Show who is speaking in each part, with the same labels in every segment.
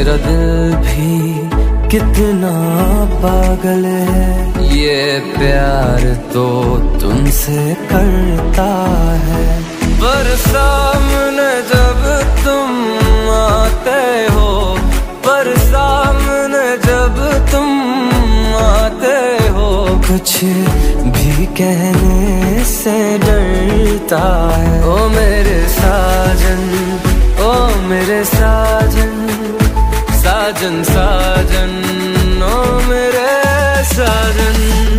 Speaker 1: मेरा दिल भी कितना पागल है, ये प्यार तो तुमसे करता है। पर सामने जब तुम आते हो, पर सामने जब तुम आते हो, कुछ भी कहने से डरता है। ओ मेरे साजन, ओ मेरे साजन, साजन साजन, ओ मेरे साजन।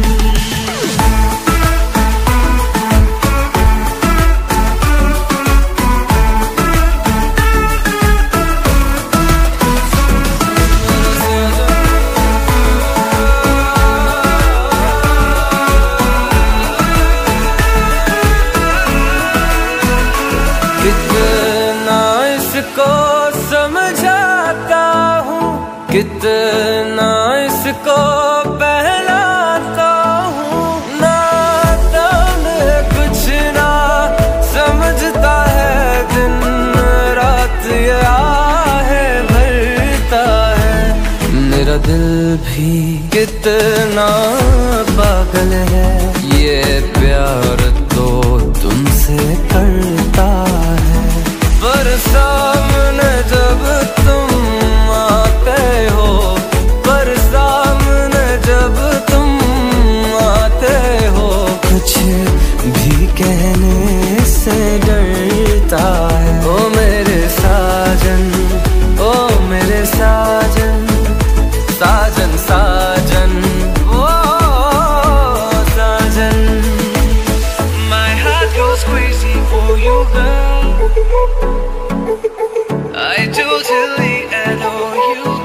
Speaker 1: कितना इसको समझाता हूँ, कितना इसको बहलाता हूँ, नाता में कुछ ना समझता है, दिन रात ये आहें भरता है। मेरा दिल भी कितना पागल है, ये प्यार तो तुमसे करता है। पर सामने जब तुम आते हो, पर सामने जब तुम आते हो, कुछ भी कहने से डरता है। ओ मेरे साजन, ओ मेरे साजन, साजन साजन, ओ साजन।
Speaker 2: My heart goes crazy for you, girl. I totally adore you.